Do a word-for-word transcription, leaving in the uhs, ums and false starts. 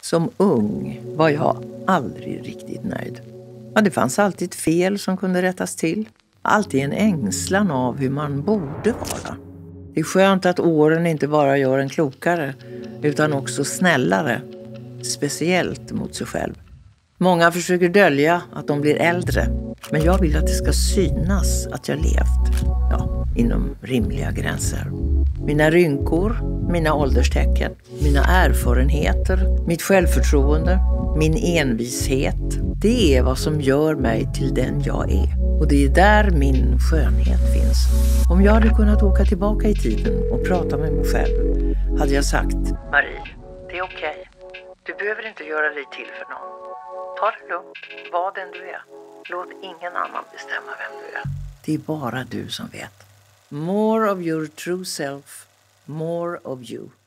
Som ung var jag aldrig riktigt nöjd. Ja, det fanns alltid fel som kunde rättas till. Alltid en ängslan av hur man borde vara. Det är skönt att åren inte bara gör en klokare utan också snällare. Speciellt mot sig själv. Många försöker dölja att de blir äldre. Men jag vill att det ska synas att jag levt. Ja, inom rimliga gränser. Mina rynkor, mina ålderstecken, mina erfarenheter, mitt självförtroende, min envishet. Det är vad som gör mig till den jag är. Och det är där min skönhet finns. Om jag hade kunnat åka tillbaka i tiden och prata med mig själv hade jag sagt: Marie, det är okej. Du behöver inte göra dig till för någon. Ta det lugnt, var den du är. Låt ingen annan bestämma vem du är. Det är bara du som vet. More of your true self, more of you.